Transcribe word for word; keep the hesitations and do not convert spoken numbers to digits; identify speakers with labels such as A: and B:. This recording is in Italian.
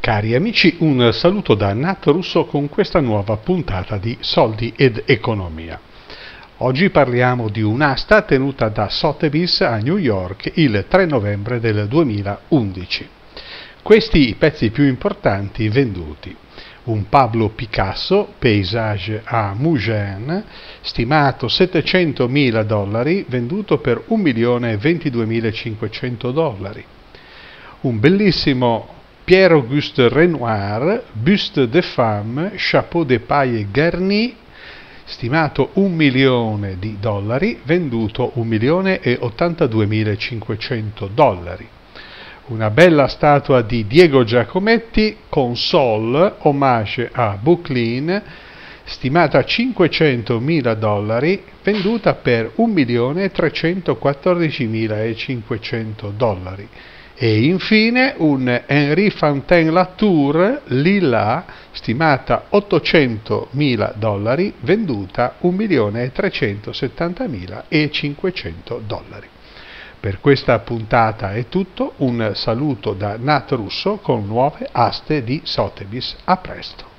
A: Cari amici, un saluto da Nat Russo con questa nuova puntata di Soldi ed Economia. Oggi parliamo di un'asta tenuta da Sotheby's a New York il tre novembre del duemilaundici. Questi i pezzi più importanti venduti. Un Pablo Picasso, Paysage a Mougins, stimato settecentomila dollari, venduto per un milione ventiduemilacinquecento dollari. Un bellissimo Pierre-Auguste Renoir, Buste de Femme, Chapeau de paille garni, stimato un milione di dollari, venduto un milione e ottantaduemilacinquecento dollari. Una bella statua di Diego Giacometti, Console, omaggio a Bouclin, stimata cinquecentomila dollari, venduta per un milione trecentoquattordicimilacinquecento dollari. E infine un Henri Fantin Latour Lilla, stimata ottocentomila dollari, venduta un milione trecentosettantamilacinquecento dollari. Per questa puntata è tutto, un saluto da Nat Russo con nuove aste di Sotheby's. A presto!